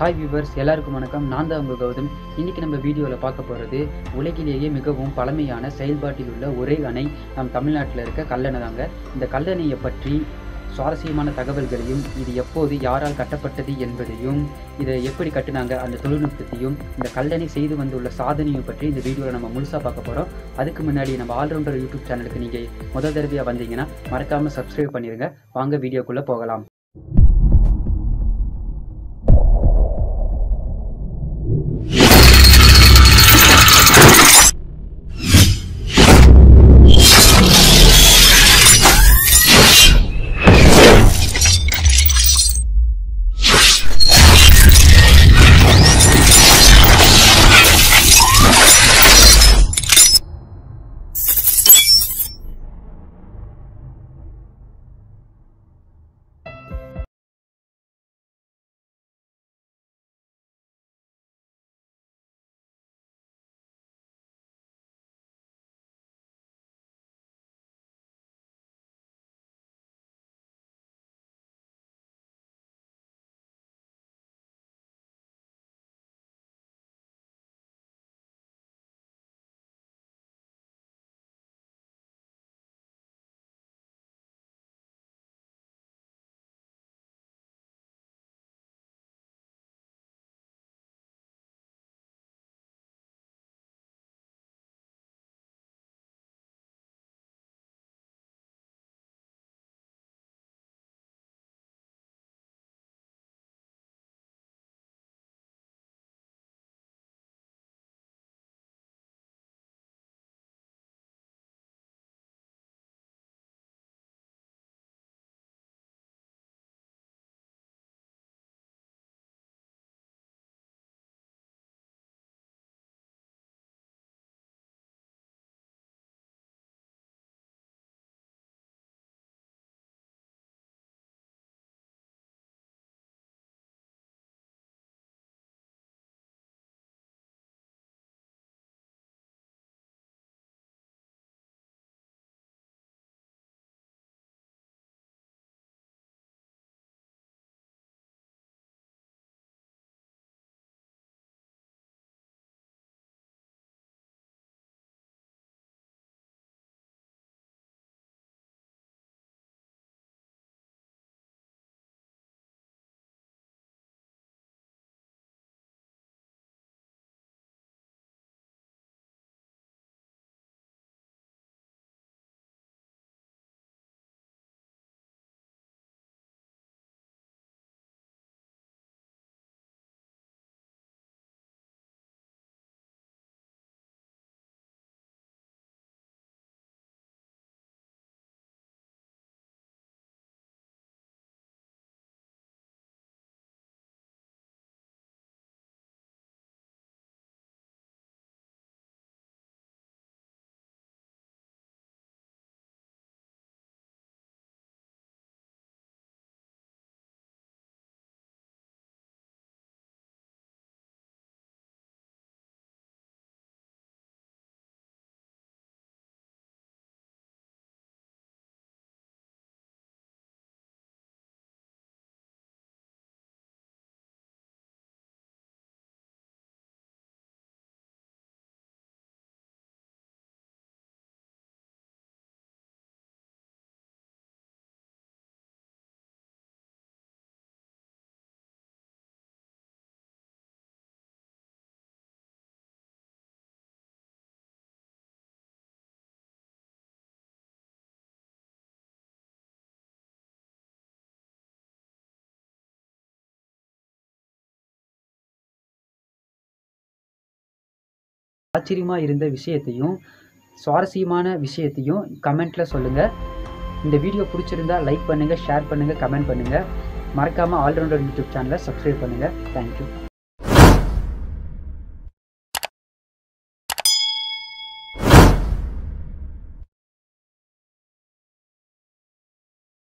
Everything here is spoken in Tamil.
ஹாய் வியூவர்ஸ், எல்லாருக்கும் வணக்கம். நான் தான் உங்கள் கௌதம். இன்றைக்கி நம்ம வீடியோவில் பார்க்க போகிறது உலகிலேயே மிகவும் பழமையான செயல்பாட்டில் உள்ள ஒரே அணை நம் தமிழ்நாட்டில் இருக்க கல்லணை தாங்க. இந்த கல்லணையை பற்றி சுவாரஸ்யமான தகவல்களையும், இது எப்போது யாரால் கட்டப்பட்டது என்பதையும், இதை எப்படி கட்டினாங்க அந்த தொழில்நுட்பத்தையும், இந்த கல்லணை செய்து வந்துள்ள சாதனையும் பற்றி இந்த வீடியோவில் நம்ம முழுசாக பார்க்க போகிறோம். அதுக்கு முன்னாடி நம்ம ஆல்ரவுண்டர் யூடியூப் சேனலுக்கு நீங்கள் முதல் தடவையாக வந்தீங்கன்னா மறக்காமல் சப்ஸ்கிரைப் பண்ணிடுங்க. வாங்க வீடியோக்குள்ளே போகலாம். ஆச்சரியமாக இருந்த விஷயத்தையும் சுவாரஸ்யமான விஷயத்தையும் கமெண்ட்டில் சொல்லுங்கள். இந்த வீடியோ பிடிச்சிருந்தா லைக் பண்ணுங்கள், ஷேர் பண்ணுங்கள், கமெண்ட் பண்ணுங்கள். மறக்காமல் ஆல்ரவுண்டர் யூடியூப் சேனலை சப்ஸ்கிரைப் பண்ணுங்கள். தேங்க்யூ.